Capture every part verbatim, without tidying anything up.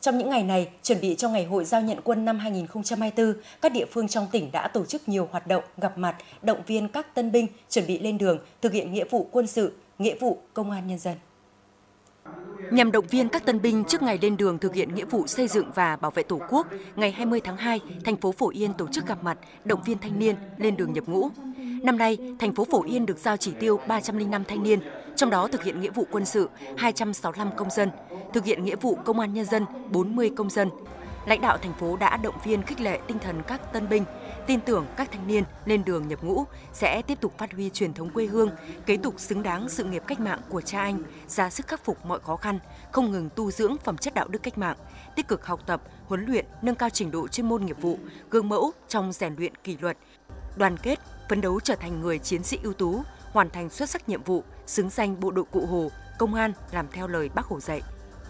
Trong những ngày này, chuẩn bị cho ngày hội giao nhận quân năm hai nghìn không trăm hai mươi tư, các địa phương trong tỉnh đã tổ chức nhiều hoạt động, gặp mặt, động viên các tân binh chuẩn bị lên đường, thực hiện nghĩa vụ quân sự, nghĩa vụ công an nhân dân. Nhằm động viên các tân binh trước ngày lên đường thực hiện nghĩa vụ xây dựng và bảo vệ Tổ quốc, ngày hai mươi tháng hai, thành phố Phổ Yên tổ chức gặp mặt, động viên thanh niên lên đường nhập ngũ. Năm nay, thành phố Phổ Yên được giao chỉ tiêu ba trăm lẻ năm thanh niên, trong đó thực hiện nghĩa vụ quân sự hai trăm sáu mươi lăm công dân, thực hiện nghĩa vụ công an nhân dân bốn mươi công dân. Lãnh đạo thành phố đã động viên khích lệ tinh thần các tân binh, tin tưởng các thanh niên lên đường nhập ngũ sẽ tiếp tục phát huy truyền thống quê hương, kế tục xứng đáng sự nghiệp cách mạng của cha anh, ra sức khắc phục mọi khó khăn, không ngừng tu dưỡng phẩm chất đạo đức cách mạng, tích cực học tập, huấn luyện, nâng cao trình độ chuyên môn nghiệp vụ, gương mẫu trong rèn luyện kỷ luật, đoàn kết, phấn đấu trở thành người chiến sĩ ưu tú, hoàn thành xuất sắc nhiệm vụ, xứng danh bộ đội Cụ Hồ, công an làm theo lời Bác Hồ dạy.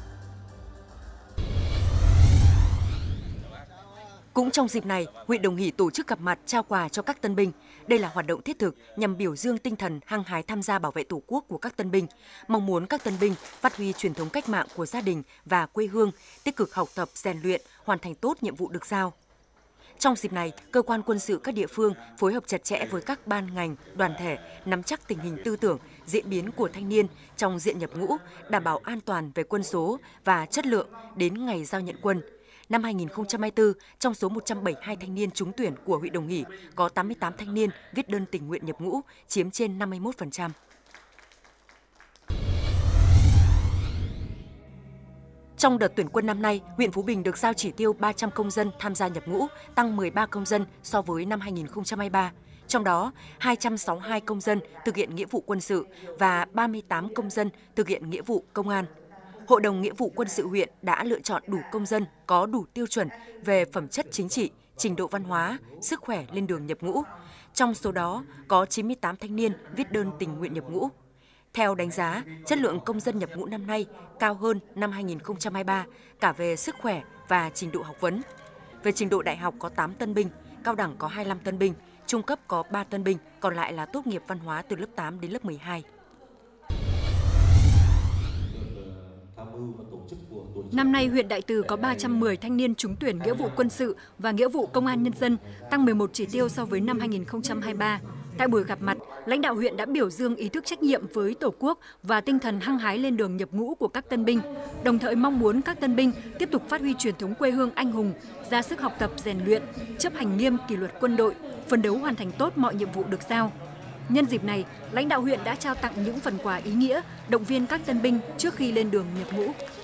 Cũng trong dịp này, huyện Đồng Hỷ tổ chức gặp mặt trao quà cho các tân binh. Đây là hoạt động thiết thực nhằm biểu dương tinh thần hăng hái tham gia bảo vệ Tổ quốc của các tân binh, mong muốn các tân binh phát huy truyền thống cách mạng của gia đình và quê hương, tích cực học tập, rèn luyện, hoàn thành tốt nhiệm vụ được giao. Trong dịp này, cơ quan quân sự các địa phương phối hợp chặt chẽ với các ban ngành, đoàn thể, nắm chắc tình hình tư tưởng, diễn biến của thanh niên trong diện nhập ngũ, đảm bảo an toàn về quân số và chất lượng đến ngày giao nhận quân. Năm hai nghìn không trăm hai mươi tư, trong số một trăm bảy mươi hai thanh niên trúng tuyển của huyện Đồng Hỷ, có tám mươi tám thanh niên viết đơn tình nguyện nhập ngũ, chiếm trên năm mươi mốt phần trăm. Trong đợt tuyển quân năm nay, huyện Phú Bình được giao chỉ tiêu ba trăm công dân tham gia nhập ngũ, tăng mười ba công dân so với năm hai nghìn không trăm hai mươi ba. Trong đó, hai trăm sáu mươi hai công dân thực hiện nghĩa vụ quân sự và ba mươi tám công dân thực hiện nghĩa vụ công an. Hội đồng Nghĩa vụ Quân sự huyện đã lựa chọn đủ công dân có đủ tiêu chuẩn về phẩm chất chính trị, trình độ văn hóa, sức khỏe lên đường nhập ngũ. Trong số đó, có chín mươi tám thanh niên viết đơn tình nguyện nhập ngũ. Theo đánh giá, chất lượng công dân nhập ngũ năm nay cao hơn năm hai nghìn không trăm hai mươi ba cả về sức khỏe và trình độ học vấn. Về trình độ đại học có tám tân binh, cao đẳng có hai mươi lăm tân binh, trung cấp có ba tân binh, còn lại là tốt nghiệp văn hóa từ lớp tám đến lớp mười hai. Năm nay, huyện Đại Từ có ba trăm mười thanh niên trúng tuyển nghĩa vụ quân sự và nghĩa vụ công an nhân dân, tăng mười một chỉ tiêu so với năm hai nghìn không trăm hai mươi ba. Tại buổi gặp mặt, lãnh đạo huyện đã biểu dương ý thức trách nhiệm với Tổ quốc và tinh thần hăng hái lên đường nhập ngũ của các tân binh, đồng thời mong muốn các tân binh tiếp tục phát huy truyền thống quê hương anh hùng, ra sức học tập rèn luyện, chấp hành nghiêm kỷ luật quân đội, phấn đấu hoàn thành tốt mọi nhiệm vụ được giao. Nhân dịp này, lãnh đạo huyện đã trao tặng những phần quà ý nghĩa, động viên các tân binh trước khi lên đường nhập ngũ.